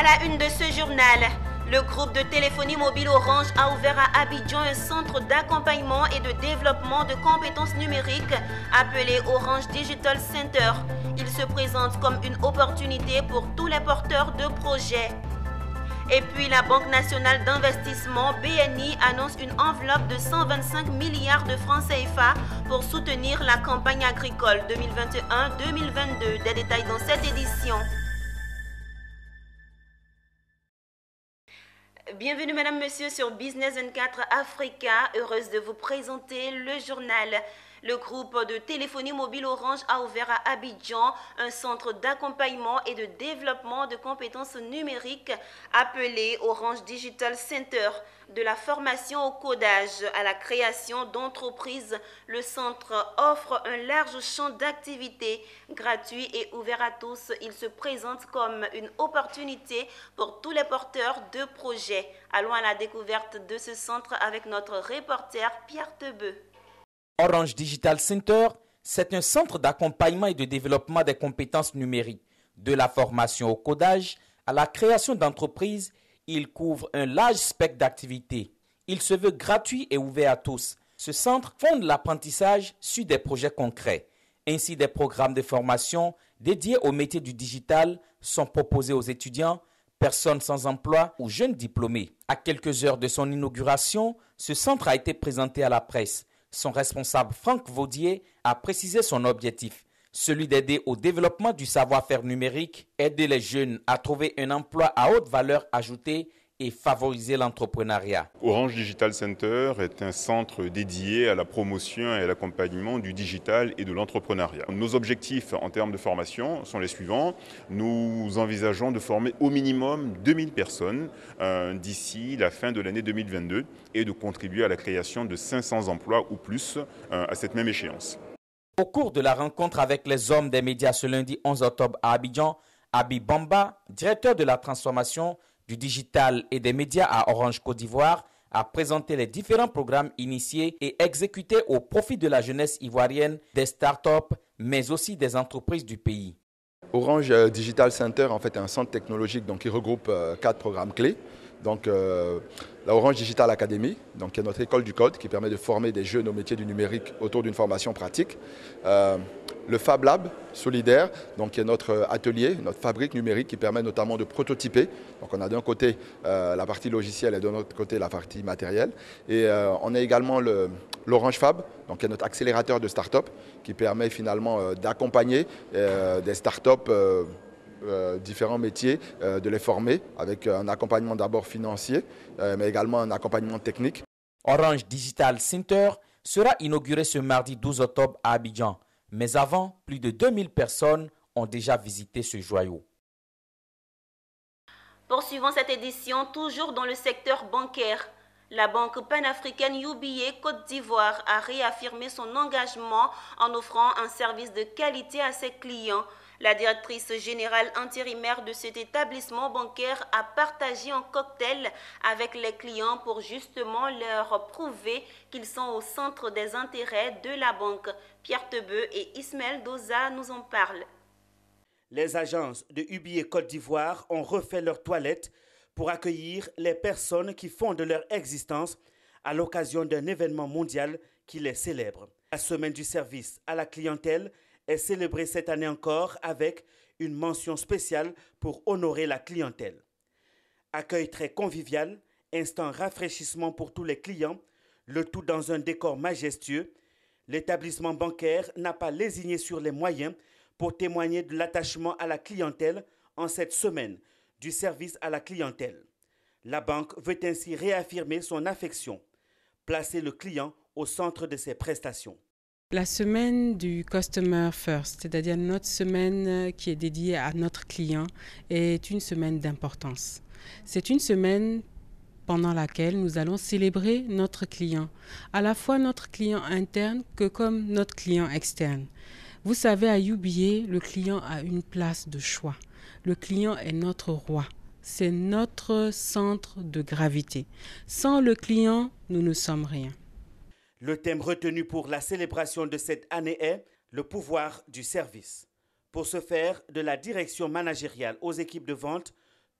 À la une de ce journal, le groupe de téléphonie mobile Orange a ouvert à Abidjan un centre d'accompagnement et de développement de compétences numériques appelé Orange Digital Center. Il se présente comme une opportunité pour tous les porteurs de projets. Et puis la Banque nationale d'investissement BNI annonce une enveloppe de 125 milliards de francs CFA pour soutenir la campagne agricole 2021-2022. Des détails dans cette édition. Bienvenue Madame, Monsieur sur Business 24 Africa, heureuse de vous présenter le journal. Le groupe de téléphonie mobile Orange a ouvert à Abidjan un centre d'accompagnement et de développement de compétences numériques appelé Orange Digital Center. De la formation au codage à la création d'entreprises, le centre offre un large champ d'activités gratuit et ouvert à tous. Il se présente comme une opportunité pour tous les porteurs de projets. Allons à la découverte de ce centre avec notre reporter Pierre Tebeu. Orange Digital Center, c'est un centre d'accompagnement et de développement des compétences numériques. De la formation au codage à la création d'entreprises, il couvre un large spectre d'activités. Il se veut gratuit et ouvert à tous. Ce centre fonde l'apprentissage sur des projets concrets. Ainsi, des programmes de formation dédiés au métier du digital sont proposés aux étudiants, personnes sans emploi ou jeunes diplômés. À quelques heures de son inauguration, ce centre a été présenté à la presse. Son responsable Franck Vaudier a précisé son objectif, celui d'aider au développement du savoir-faire numérique, aider les jeunes à trouver un emploi à haute valeur ajoutée et favoriser l'entrepreneuriat. Orange Digital Center est un centre dédié à la promotion et à l'accompagnement du digital et de l'entrepreneuriat. Nos objectifs en termes de formation sont les suivants. Nous envisageons de former au minimum 2000 personnes d'ici la fin de l'année 2022 et de contribuer à la création de 500 emplois ou plus à cette même échéance. Au cours de la rencontre avec les hommes des médias ce lundi 11 octobre à Abidjan, Abi Bamba, directeur de la transformation du digital et des médias à Orange Côte d'Ivoire, a présenté les différents programmes initiés et exécutés au profit de la jeunesse ivoirienne, des startups, mais aussi des entreprises du pays. Orange Digital Center en fait, est un centre technologique qui regroupe 4 programmes clés. Donc, la Orange Digital Academy, qui est notre école du code qui permet de former des jeunes au métier du numérique autour d'une formation pratique. Le Fab Lab solidaire, qui est notre atelier, notre fabrique numérique qui permet notamment de prototyper. Donc on a d'un côté la partie logicielle et de l'autre côté la partie matérielle. Et on a également l'Orange Fab, qui est notre accélérateur de start-up qui permet finalement d'accompagner des start-up différents métiers, de les former avec un accompagnement d'abord financier, mais également un accompagnement technique. Orange Digital Center sera inauguré ce mardi 12 octobre à Abidjan. Mais avant, plus de 2000 personnes ont déjà visité ce joyau. Poursuivons cette édition toujours dans le secteur bancaire. La banque panafricaine UBA Côte d'Ivoire a réaffirmé son engagement en offrant un service de qualité à ses clients. La directrice générale intérimaire de cet établissement bancaire a partagé un cocktail avec les clients pour justement leur prouver qu'ils sont au centre des intérêts de la banque. Pierre Tebeu et Ismaël Doza nous en parlent. Les agences de UBA Côte d'Ivoire ont refait leurs toilettes pour accueillir les personnes qui font de leur existence à l'occasion d'un événement mondial qui les célèbre. La semaine du service à la clientèle est célébrée cette année encore avec une mention spéciale pour honorer la clientèle. Accueil très convivial, instant rafraîchissement pour tous les clients, le tout dans un décor majestueux. L'établissement bancaire n'a pas lésiné sur les moyens pour témoigner de l'attachement à la clientèle en cette semaine du service à la clientèle. La banque veut ainsi réaffirmer son affection, placer le client au centre de ses prestations. La semaine du Customer First, c'est-à-dire notre semaine qui est dédiée à notre client, est une semaine d'importance. C'est une semaine pendant laquelle nous allons célébrer notre client, à la fois notre client interne que comme notre client externe. Vous savez, à UBA, le client a une place de choix. Le client est notre roi. C'est notre centre de gravité. Sans le client, nous ne sommes rien. Le thème retenu pour la célébration de cette année est le pouvoir du service. Pour ce faire, de la direction managériale aux équipes de vente,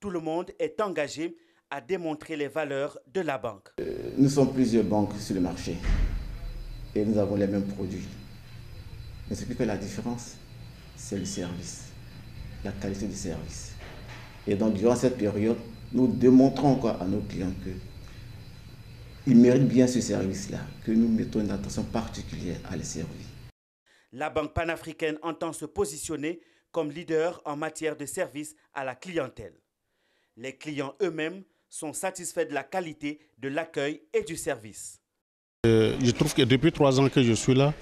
Tout le monde est engagé à démontrer les valeurs de la banque. Nous sommes plusieurs banques sur le marché et nous avons les mêmes produits. Mais ce qui fait la différence, c'est le service, la qualité du service. Et donc, durant cette période, nous démontrons encore à nos clients qu'ils méritent bien ce service-là, que nous mettons une attention particulière à les servir. La Banque panafricaine entend se positionner comme leader en matière de service à la clientèle. Les clients eux-mêmes sont satisfaits de la qualité de l'accueil et du service. Je trouve que depuis 3 ans que je suis là,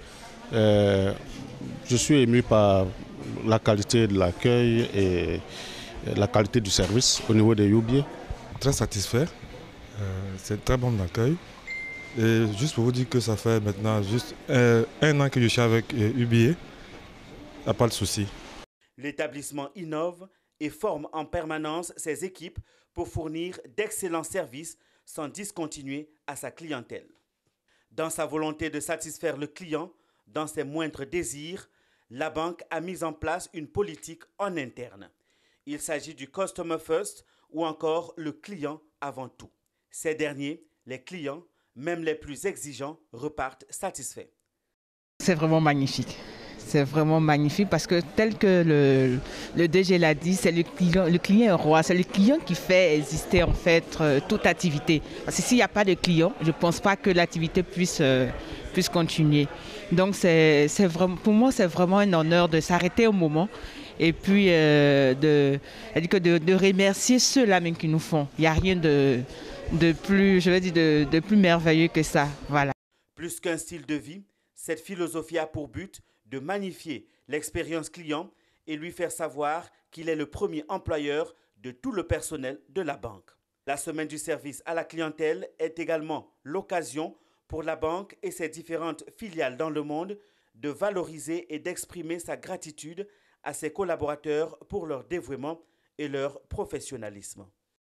je suis ému par la qualité de l'accueil et la qualité du service au niveau des Youbiers. Très satisfait, c'est très bon d'accueil. Et juste pour vous dire que ça fait maintenant juste 1 an que je suis avec Youbier, il n'y a pas de souci. L'établissement innove et forme en permanence ses équipes pour fournir d'excellents services sans discontinuer à sa clientèle. Dans sa volonté de satisfaire le client, dans ses moindres désirs, la banque a mis en place une politique en interne. Il s'agit du Customer First ou encore le client avant tout. Ces derniers, les clients, même les plus exigeants, repartent satisfaits. C'est vraiment magnifique. C'est vraiment magnifique parce que tel que le DG l'a dit, c'est le client est roi, c'est le client qui fait exister en fait toute activité. Parce que s'il n'y a pas de client, je ne pense pas que l'activité puisse continuer. Donc pour moi, c'est vraiment un honneur de s'arrêter au moment et puis de remercier ceux-là même qui nous font. Il n'y a rien de plus, je veux dire, de plus merveilleux que ça. Voilà. Plus qu'un style de vie, cette philosophie a pour but de magnifier l'expérience client et lui faire savoir qu'il est le premier employeur de tout le personnel de la banque. La semaine du service à la clientèle est également l'occasion pour la banque et ses différentes filiales dans le monde de valoriser et d'exprimer sa gratitude à ses collaborateurs pour leur dévouement et leur professionnalisme.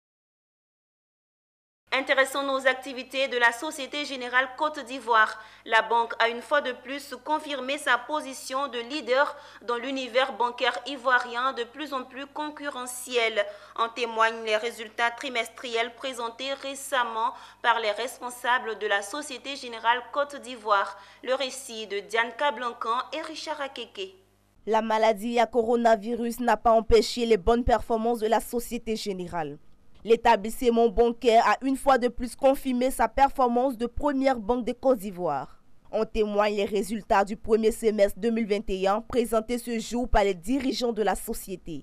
Intéressons nos activités de la Société Générale Côte d'Ivoire. La banque a une fois de plus confirmé sa position de leader dans l'univers bancaire ivoirien de plus en plus concurrentiel. En témoignent les résultats trimestriels présentés récemment par les responsables de la Société Générale Côte d'Ivoire. Le récit de Diane Kablancan et Richard Akeke. La maladie à coronavirus n'a pas empêché les bonnes performances de la Société Générale. L'établissement bancaire a une fois de plus confirmé sa performance de première banque de Côte d'Ivoire. En témoignent les résultats du premier semestre 2021 présentés ce jour par les dirigeants de la société.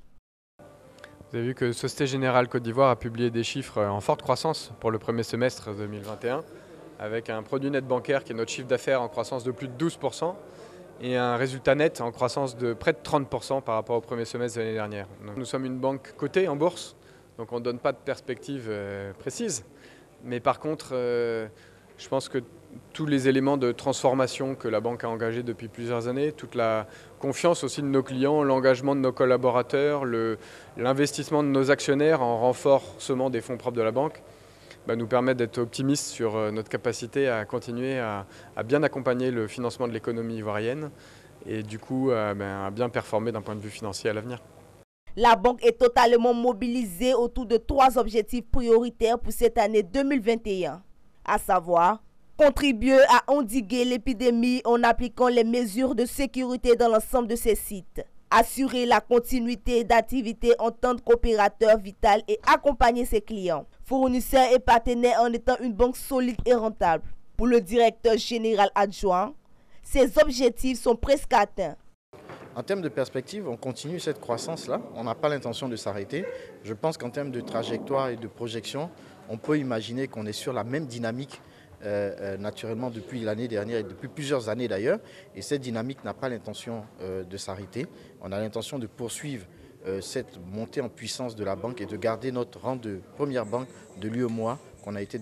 Vous avez vu que Société Générale Côte d'Ivoire a publié des chiffres en forte croissance pour le premier semestre 2021, avec un produit net bancaire qui est notre chiffre d'affaires en croissance de plus de 12% et un résultat net en croissance de près de 30% par rapport au premier semestre de l'année dernière. Donc, nous sommes une banque cotée en bourse. Donc on ne donne pas de perspective précise. Mais par contre, je pense que tous les éléments de transformation que la banque a engagés depuis plusieurs années, toute la confiance aussi de nos clients, l'engagement de nos collaborateurs, l'investissement de nos actionnaires en renforcement des fonds propres de la banque, nous permettent d'être optimistes sur notre capacité à continuer à bien accompagner le financement de l'économie ivoirienne et du coup à bien performer d'un point de vue financier à l'avenir. La banque est totalement mobilisée autour de 3 objectifs prioritaires pour cette année 2021, à savoir contribuer à endiguer l'épidémie en appliquant les mesures de sécurité dans l'ensemble de ses sites, assurer la continuité d'activité en tant qu'opérateur vital et accompagner ses clients, fournisseurs et partenaires en étant une banque solide et rentable. Pour le directeur général adjoint, ces objectifs sont presque atteints. En termes de perspective, on continue cette croissance-là. On n'a pas l'intention de s'arrêter. Je pense qu'en termes de trajectoire et de projection, on peut imaginer qu'on est sur la même dynamique naturellement depuis l'année dernière et depuis plusieurs années d'ailleurs. Et cette dynamique n'a pas l'intention de s'arrêter. On a l'intention de poursuivre cette montée en puissance de la banque et de garder notre rang de première banque de l'UEMOA qu'on est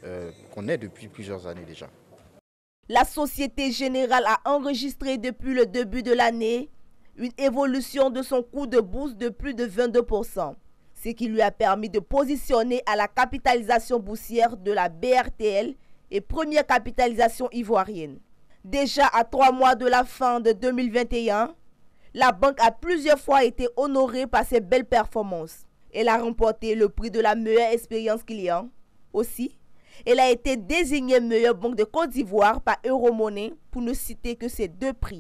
depuis plusieurs années déjà. La Société Générale a enregistré depuis le début de l'année une évolution de son cours de bourse de plus de 22%, ce qui lui a permis de positionner à la capitalisation boursière de la BRTL et première capitalisation ivoirienne. Déjà à 3 mois de la fin de 2021, la banque a plusieurs fois été honorée par ses belles performances. Elle a remporté le prix de la meilleure expérience client. Aussi, elle a été désignée meilleure banque de Côte d'Ivoire par Euromoney, pour ne citer que ces 2 prix.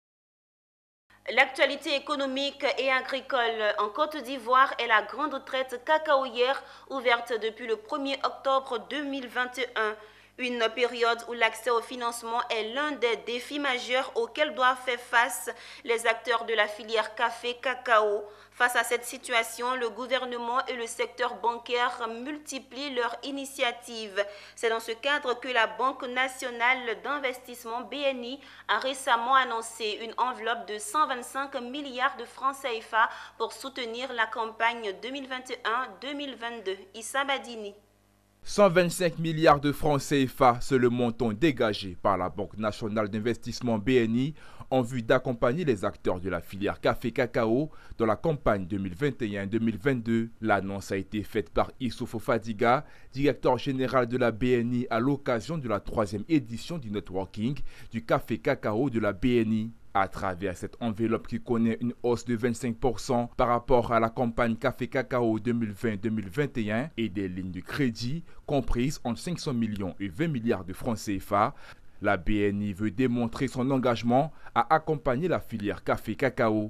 L'actualité économique et agricole en Côte d'Ivoire est la grande traite cacaoyère ouverte depuis le 1er octobre 2021. Une période où l'accès au financement est l'un des défis majeurs auxquels doivent faire face les acteurs de la filière café-cacao. Face à cette situation, le gouvernement et le secteur bancaire multiplient leurs initiatives. C'est dans ce cadre que la Banque nationale d'investissement BNI a récemment annoncé une enveloppe de 125 milliards de francs CFA pour soutenir la campagne 2021-2022. Issa Badini. 125 milliards de francs CFA, c'est le montant dégagé par la Banque nationale d'investissement BNI en vue d'accompagner les acteurs de la filière café-cacao dans la campagne 2021-2022. L'annonce a été faite par Issoufou Fadiga, directeur général de la BNI à l'occasion de la 3e édition du networking du café-cacao de la BNI. À travers cette enveloppe qui connaît une hausse de 25% par rapport à la campagne café-cacao 2020-2021 et des lignes de crédit comprises entre 500 millions et 20 milliards de francs CFA, la BNI veut démontrer son engagement à accompagner la filière café-cacao.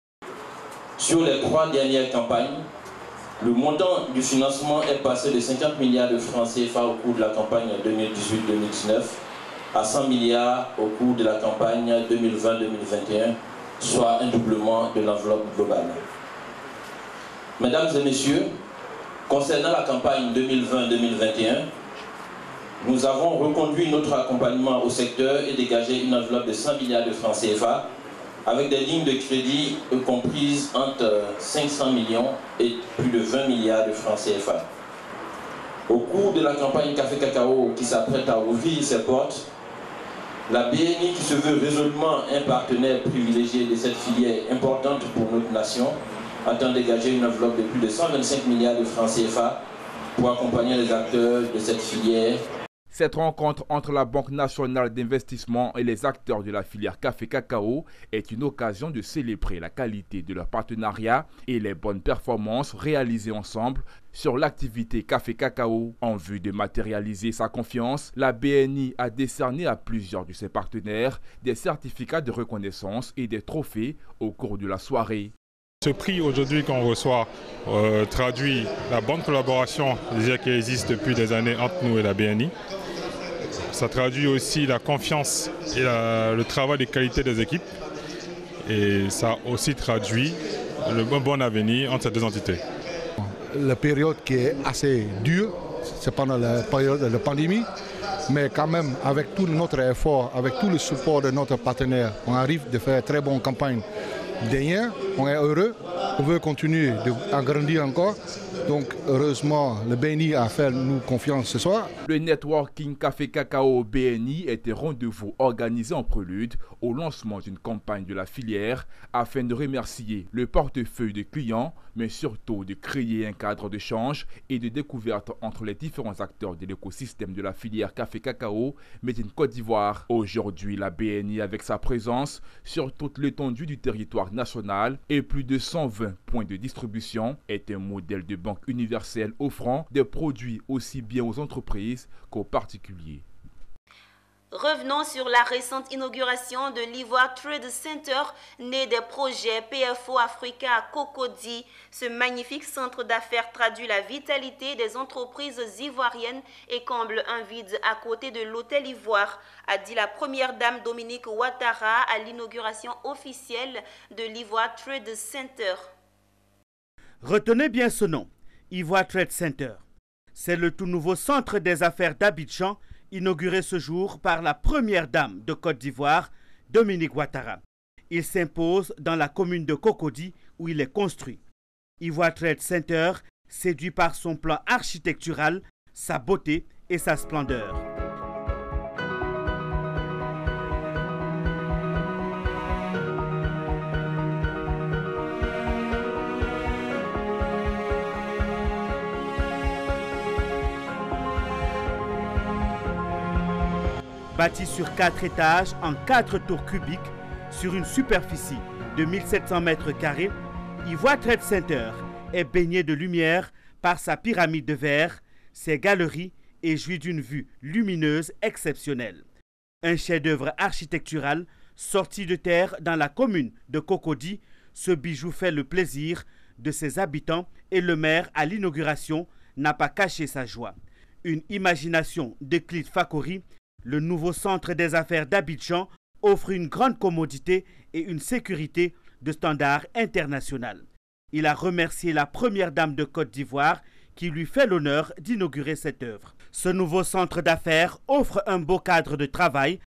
Sur les 3 dernières campagnes, le montant du financement est passé de 50 milliards de francs CFA au cours de la campagne 2018-2019 à 100 milliards au cours de la campagne 2020-2021, soit un doublement de l'enveloppe globale. Mesdames et messieurs, concernant la campagne 2020-2021, nous avons reconduit notre accompagnement au secteur et dégagé une enveloppe de 100 milliards de francs CFA avec des lignes de crédit comprises entre 500 millions et plus de 20 milliards de francs CFA. Au cours de la campagne café-cacao qui s'apprête à ouvrir ses portes, la BNI, qui se veut résolument un partenaire privilégié de cette filière importante pour notre nation, entend dégager une enveloppe de plus de 125 milliards de francs CFA pour accompagner les acteurs de cette filière. Cette rencontre entre la Banque nationale d'investissement et les acteurs de la filière café-cacao est une occasion de célébrer la qualité de leur partenariat et les bonnes performances réalisées ensemble sur l'activité café-cacao. En vue de matérialiser sa confiance, la BNI a décerné à plusieurs de ses partenaires des certificats de reconnaissance et des trophées au cours de la soirée. Ce prix aujourd'hui qu'on reçoit traduit la bonne collaboration qui existe depuis des années entre nous et la BNI. Ça traduit aussi la confiance et le travail de qualité des équipes. Et ça aussi traduit le bon avenir entre ces 2 entités. La période qui est assez dure, c'est pendant la période de la pandémie, mais quand même avec tout notre effort, avec tout le support de notre partenaire, on arrive de faire très bonne campagne. Derrière, on est heureux, on veut continuer d'agrandir encore. Donc heureusement, le BNI a fait nous confiance ce soir. Le networking café-cacao BNI est un rendez-vous organisé en prélude au lancement d'une campagne de la filière afin de remercier le portefeuille de clients, mais surtout de créer un cadre d'échange et de découverte entre les différents acteurs de l'écosystème de la filière café-cacao made in Côte d'Ivoire. Aujourd'hui, la BNI, avec sa présence sur toute l'étendue du territoire national et plus de 120 points de distribution, est un modèle de banque universelle offrant des produits aussi bien aux entreprises qu'aux particuliers. Revenons sur la récente inauguration de l'Ivoire Trade Center, né des projets PFO Africa à Cocody. Ce magnifique centre d'affaires traduit la vitalité des entreprises ivoiriennes et comble un vide à côté de l'Hôtel Ivoire, a dit la première dame Dominique Ouattara à l'inauguration officielle de l'Ivoire Trade Center. Retenez bien ce nom, Ivoire Trade Center. C'est le tout nouveau centre des affaires d'Abidjan, inauguré ce jour par la première dame de Côte d'Ivoire, Dominique Ouattara. Il s'impose dans la commune de Cocody où il est construit. Ivoire Trade Center séduit par son plan architectural, sa beauté et sa splendeur. Bâti sur 4 étages en 4 tours cubiques sur une superficie de 1700 mètres carrés, Ivoire Trade Center est baignée de lumière par sa pyramide de verre, ses galeries et jouit d'une vue lumineuse exceptionnelle. Un chef-d'œuvre architectural sorti de terre dans la commune de Cocody, ce bijou fait le plaisir de ses habitants et le maire à l'inauguration n'a pas caché sa joie. Une imagination d'Euclide Fakori, le nouveau centre des affaires d'Abidjan offre une grande commodité et une sécurité de standard international. Il a remercié la première dame de Côte d'Ivoire qui lui fait l'honneur d'inaugurer cette œuvre. Ce nouveau centre d'affaires offre un beau cadre de travail.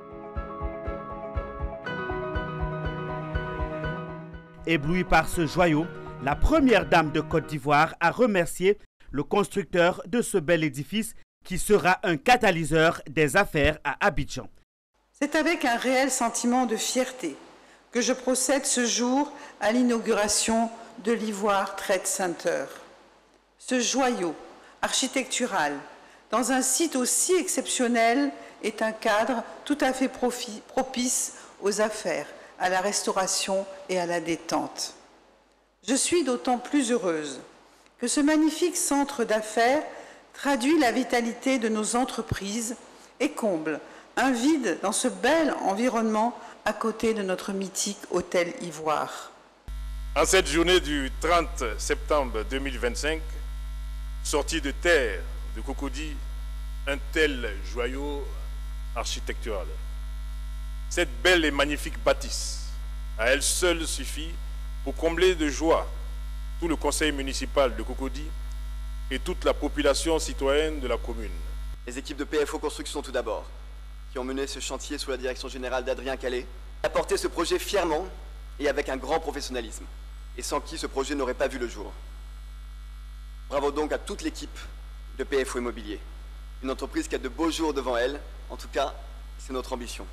Éblouie par ce joyau, la première dame de Côte d'Ivoire a remercié le constructeur de ce bel édifice qui sera un catalyseur des affaires à Abidjan. C'est avec un réel sentiment de fierté que je procède ce jour à l'inauguration de l'Ivoire Trade Center. Ce joyau architectural, dans un site aussi exceptionnel, est un cadre tout à fait propice aux affaires, à la restauration et à la détente. Je suis d'autant plus heureuse que ce magnifique centre d'affaires traduit la vitalité de nos entreprises et comble un vide dans ce bel environnement à côté de notre mythique hôtel Ivoire. En cette journée du 30 septembre 2025, sorti de terre de Cocody, un tel joyau architectural. Cette belle et magnifique bâtisse, à elle seule suffit pour combler de joie tout le conseil municipal de Cocody et toute la population citoyenne de la commune. Les équipes de PFO Construction tout d'abord, qui ont mené ce chantier sous la direction générale d'Adrien Calais, a porté ce projet fièrement et avec un grand professionnalisme, et sans qui ce projet n'aurait pas vu le jour. Bravo donc à toute l'équipe de PFO Immobilier, une entreprise qui a de beaux jours devant elle, en tout cas, c'est notre ambition.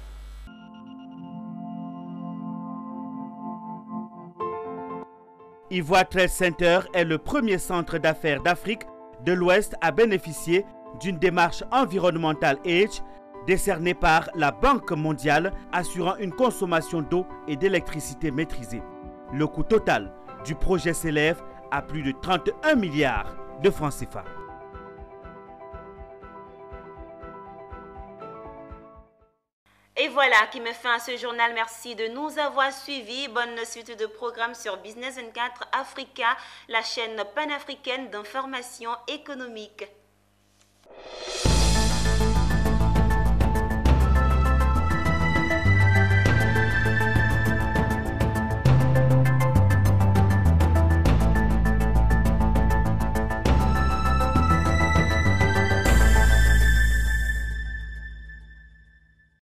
Ivoire Trade Center est le premier centre d'affaires d'Afrique de l'Ouest à bénéficier d'une démarche environnementale EDGE décernée par la Banque mondiale, assurant une consommation d'eau et d'électricité maîtrisée. Le coût total du projet s'élève à plus de 31 milliards de francs CFA. Et voilà qui met fin à ce journal. Merci de nous avoir suivis. Bonne suite de programmes sur Business 24 Africa, la chaîne panafricaine d'information économique.